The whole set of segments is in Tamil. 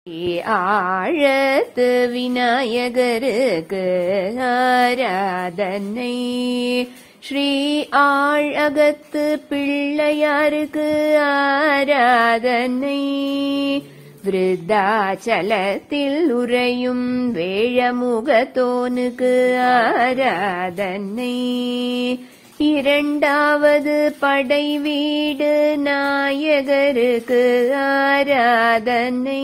ஆழத்து விநாயகருக்கு ஆராதனை. ஸ்ரீ ஆழகத்து பிள்ளையாருக்கு ஆராதனை. விருத்தாச்சலத்தில் உறையும் வேழமுகத்தோனுக்கு ஆராதனை. இரண்டாவது படை வீடு நாயகருக்கு ஆராதனை.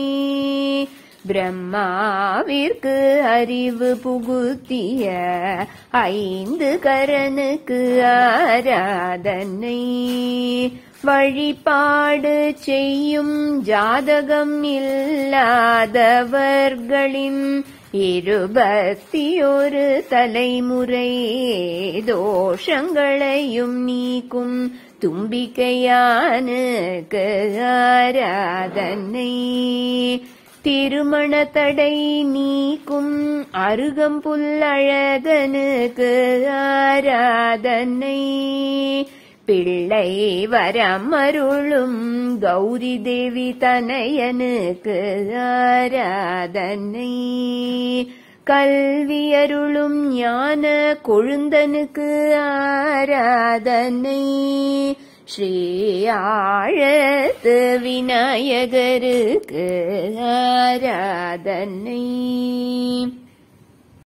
பிரம்மாவிற்கு அறிவு புகுத்திய 5 கரனுக்கு ஆராதனை. வழிபாடு செய்யும் ஜாதகம் இல்லாதவர்களின் 21 தலைமுறை தோஷங்களையும் நீக்கும் தும்பிக்கையானுக்கு ஆராதனை. திருமண தடை நீக்கும் அருகம்புல்லழகனுக்கு ஆராதனை. பிள்ளை வரம் அருளும் கௌரி தேவி தனையனுக்கு ஆராதனை. கல்வி அருளும் ஞான கொழுந்தனுக்கு ஆராதனை. ஸ்ரீ ஆழத்து விநாயகருக்கு ஆராதனை.